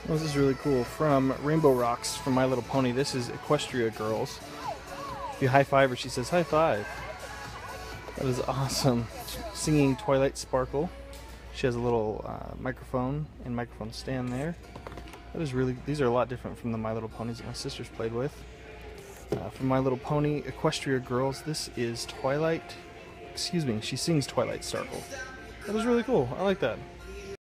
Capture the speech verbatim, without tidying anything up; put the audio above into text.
Oh, this is really cool. From Rainbow Rocks from My Little Pony. This is Equestria Girls. If you high five her, she says high five. That is awesome. Singing Twilight Sparkle. She has a little uh, microphone and microphone stand there. That is really. These are a lot different from the My Little Ponies that my sisters played with. Uh, from My Little Pony, Equestria Girls. This is Twilight. Excuse me. She sings Twilight Sparkle. That was really cool. I like that.